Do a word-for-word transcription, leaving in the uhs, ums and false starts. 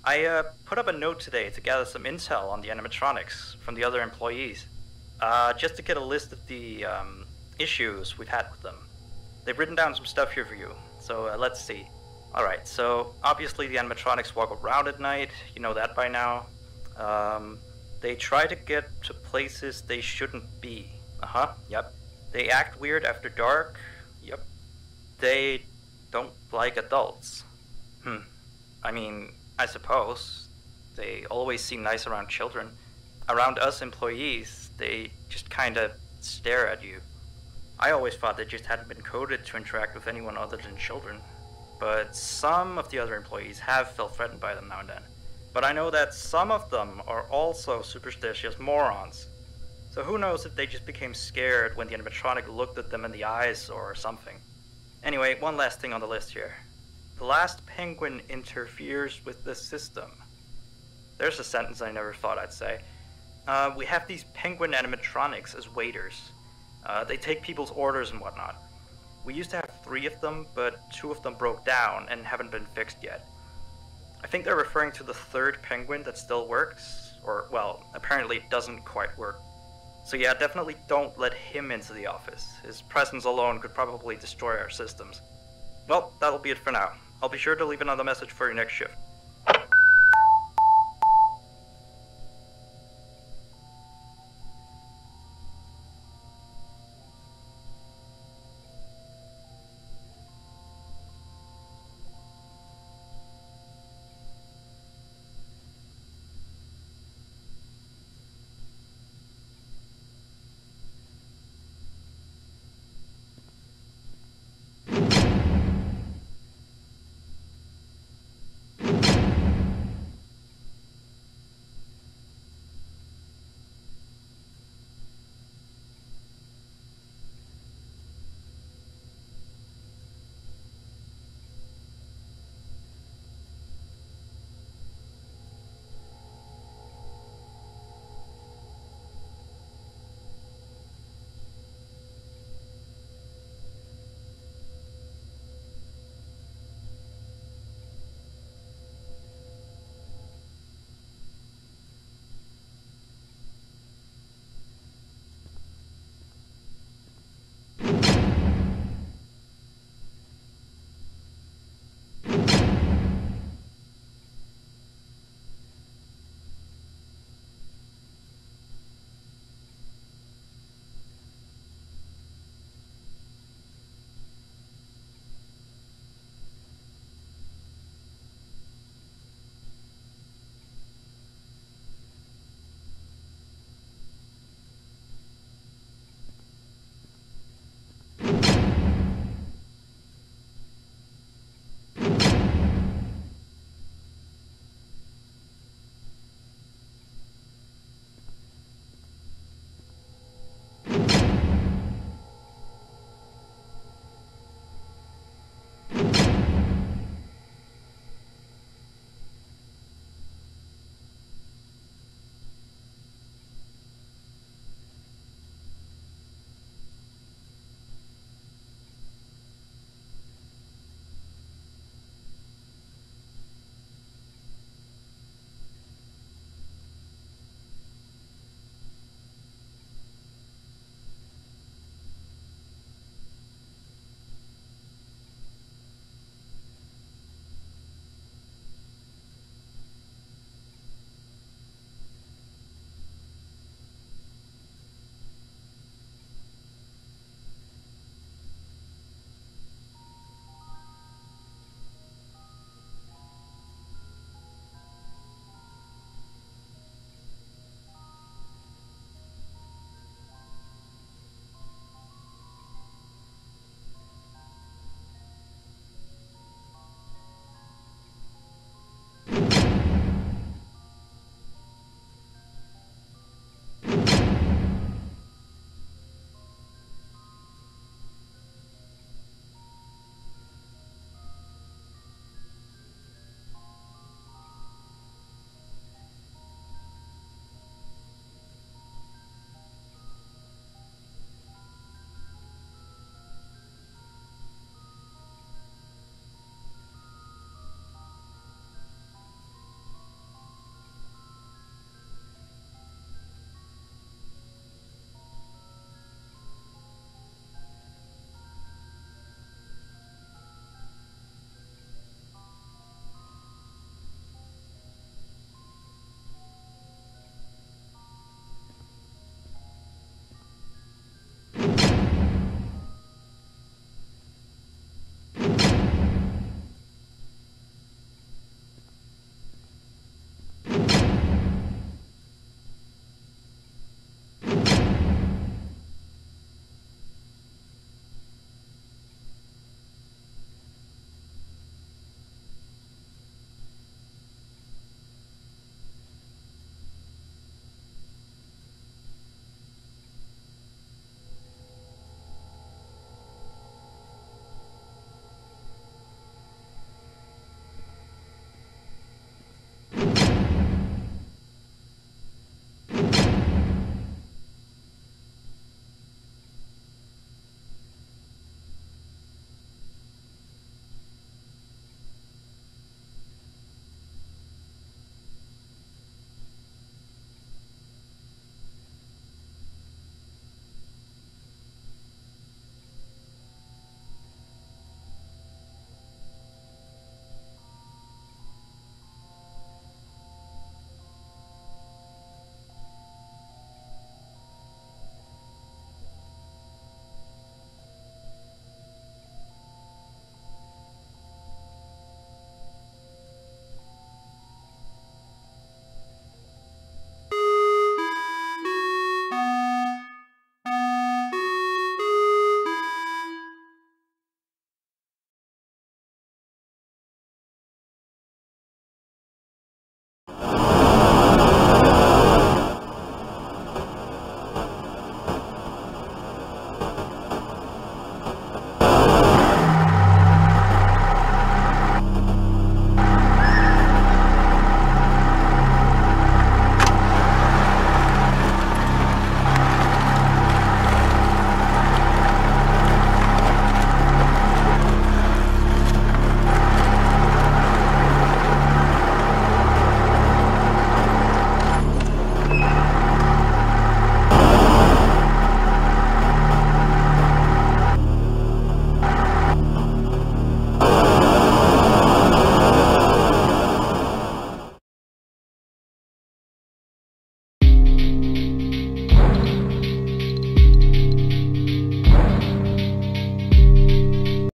I uh, put up a note today to gather some intel on the animatronics from the other employees, uh, just to get a list of the um, issues we've had with them. They've written down some stuff here for you, so uh, let's see. Alright, so obviously the animatronics walk around at night, you know that by now. Um, they try to get to places they shouldn't be. Uh-huh, yep. They act weird after dark, yep. They don't like adults. Hmm, I mean, I suppose. They always seem nice around children. Around us employees, they just kinda stare at you. I always thought they just hadn't been coded to interact with anyone other than children. But some of the other employees have felt threatened by them now and then. But I know that some of them are also superstitious morons. So who knows if they just became scared when the animatronic looked at them in the eyes or something. Anyway, one last thing on the list here. The last penguin interferes with the system. There's a sentence I never thought I'd say. Uh, we have these penguin animatronics as waiters. Uh, they take people's orders and whatnot. We used to have three of them, but two of them broke down and haven't been fixed yet. I think they're referring to the third penguin that still works, or, well, apparently it doesn't quite work. So yeah, definitely don't let him into the office. His presence alone could probably destroy our systems. Well, that'll be it for now. I'll be sure to leave another message for your next shift.